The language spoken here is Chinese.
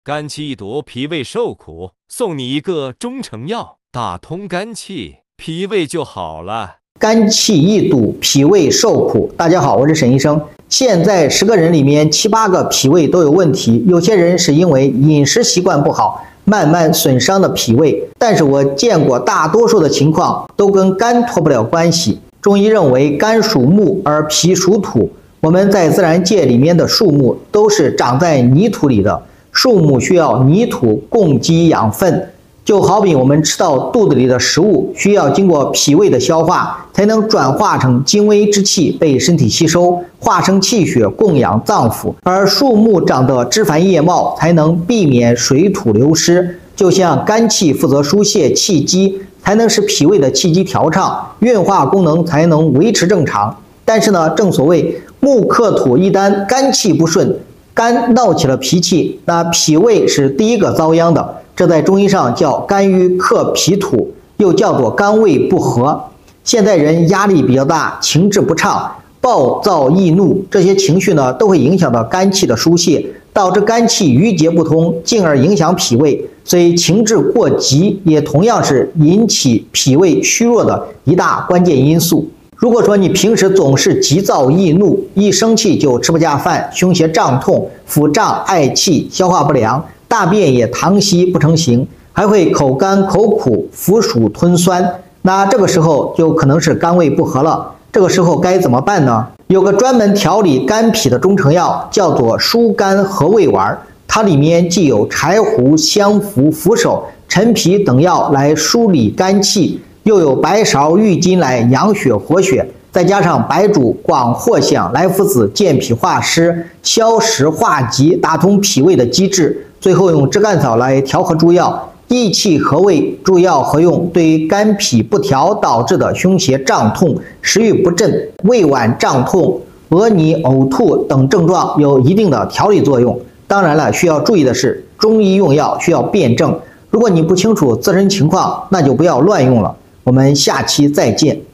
肝气易堵，脾胃受苦，送你一个中成药，打通肝气，脾胃就好了。 肝气易堵，脾胃受苦。大家好，我是沈医生。现在10个人里面7、8个脾胃都有问题，有些人是因为饮食习惯不好，慢慢损伤的脾胃。但是我见过大多数的情况都跟肝脱不了关系。中医认为肝属木，而脾属土。我们在自然界里面的树木都是长在泥土里的。树木需要泥土供给养分，就好比我们吃到肚子里的食物，需要经过脾胃的消化，才能转化成精微之气被身体吸收，化成气血供养脏腑。而树木长得枝繁叶茂，才能避免水土流失。就像肝气负责疏泄气机，才能使脾胃的气机调畅，运化功能才能维持正常。但是呢，正所谓木克土，一旦肝气不顺，肝闹起了脾气，那脾胃是第一个遭殃的。这在中医上叫肝郁克脾土，又叫做肝胃不和。现在人压力比较大，情志不畅，暴躁易怒，这些情绪呢都会影响到肝气的疏泄，导致肝气郁结不通，进而影响脾胃。所以情志过急也同样是引起脾胃虚弱的一大关键因素。如果说你平时总是急躁易怒，一生气就吃不下饭，胸胁胀痛、腹胀、嗳气、消化不良，大便也溏稀不成形，还会口干口苦、腐薯吞酸，那这个时候就可能是肝胃不和了。这个时候该怎么办呢？有个专门调理肝脾的中成药，叫做疏肝和胃丸，它里面既有柴胡、香附、扶手、陈皮等药来梳理肝气，又有白芍、郁金来养血活血，再加上白术、广藿香、莱菔子健脾化湿、消食化积，打通脾胃的机制。最后用炙甘草来调和诸药，益气和胃，诸药合用，对于肝脾不调导致的胸胁胀痛、食欲不振、胃脘胀痛、恶逆、呕吐等症状有一定的调理作用。当然了，需要注意的是，中医用药需要辩证，如果你不清楚自身情况，那就不要乱用了。我们下期再见。